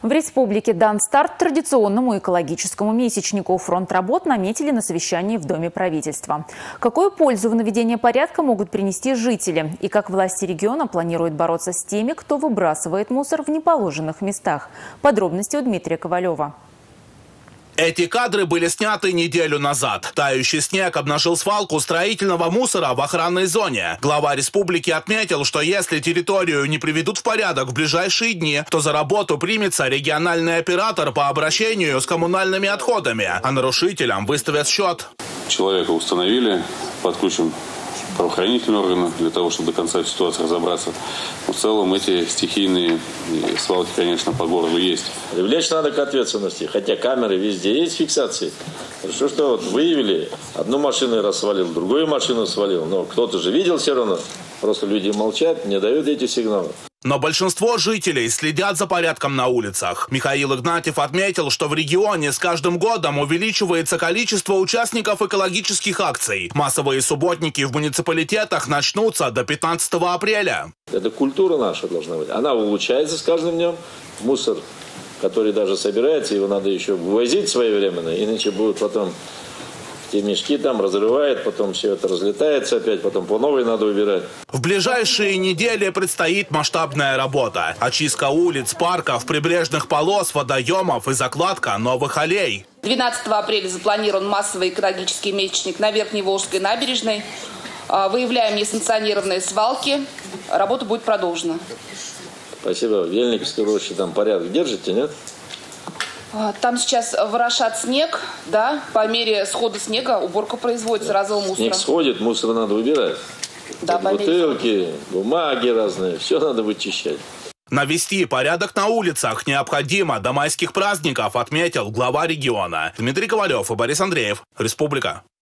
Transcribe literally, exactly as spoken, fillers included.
В республике дан старт традиционному экологическому месячнику. Фронт работ наметили на совещании в Доме правительства. Какую пользу в наведении порядка могут принести жители? И как власти региона планируют бороться с теми, кто выбрасывает мусор в неположенных местах? Подробности у Дмитрия Ковалева. Эти кадры были сняты неделю назад. Тающий снег обнажил свалку строительного мусора в охранной зоне. Глава республики отметил, что если территорию не приведут в порядок в ближайшие дни, то за работу примется региональный оператор по обращению с коммунальными отходами, а нарушителям выставят счет. Человека установили, подключим правоохранительные органы для того, чтобы до конца ситуации разобраться. Но в целом эти стихийные свалки, конечно, по городу есть. Привлечь надо к ответственности, хотя камеры везде есть, фиксации. Хорошо, что вот выявили, одну машину раз свалил, другую машину свалил, но кто-то же видел все равно. Просто люди молчат, не дают эти сигналы. Но большинство жителей следят за порядком на улицах. Михаил Игнатьев отметил, что в регионе с каждым годом увеличивается количество участников экологических акций. Массовые субботники в муниципалитетах начнутся до пятнадцатого апреля. Это культура наша должна быть. Она улучшается с каждым днем. Мусор, который даже собирается, его надо еще вывозить своевременно, иначе будут потом... Те мешки там разрывает, потом все это разлетается опять, потом по новой надо убирать. В ближайшие недели предстоит масштабная работа. Очистка улиц, парков, прибрежных полос, водоемов и закладка новых аллей. двенадцатого апреля запланирован массовый экологический месячник на Верхневолжской набережной. Выявляем несанкционированные свалки. Работа будет продолжена. Спасибо. В Ельниковской роще там порядок держите, нет? Там сейчас ворошат снег, да, по мере схода снега уборка производится разового мусора. Снег сходит, мусор надо убирать. Да, бутылки, бумаги разные, все надо вычищать. Навести порядок на улицах необходимо до майских праздников, отметил глава региона. Дмитрий Ковалев и Борис Андреев. Республика.